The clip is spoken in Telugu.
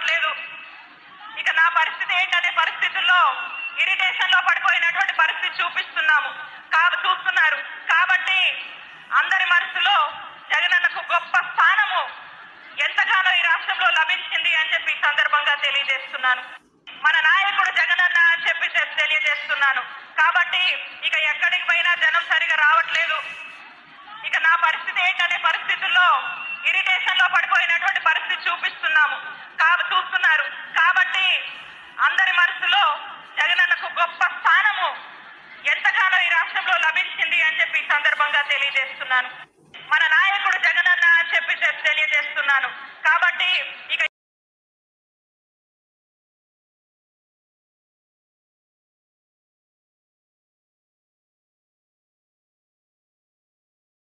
రావట్లేదు. ఇక నా పరిస్థితి ఏంటనే పరిస్థితుల్లో ఇరిటేషన్ లో పడిపోయినటువంటి పరిస్థితి చూస్తున్నారు. కాబట్టి అందరి మనసులో జగనన్నకు గొప్ప స్థానము ఎంతగానో ఈ రాష్ట్రంలో లభించింది అని చెప్పి ఈ సందర్భంగా తెలియజేస్తున్నాను. మన నాయకుడు జగనన్న అని చెప్పి తెలియజేస్తున్నాను. కాబట్టి ఇక ఎక్కడికి పోయినా జనం సరిగా రావట్లేదు. ఇక నా పరిస్థితి ఏంటనే పరిస్థితుల్లో ఇరిటేషన్ లో పడిపోయినటువంటి పరిస్థితి చూస్తున్నారు. కాబట్టి అందరి మనసులో జగనన్నకు గొప్ప స్థానము ఎంతగానో ఈ రాష్ట్రంలో లభించింది అని చెప్పి ఈ సందర్భంగా తెలియజేస్తున్నాను. మన నాయకుడు జగనన్న అని చెప్పి తెలియజేస్తున్నాను. కాబట్టి ఇక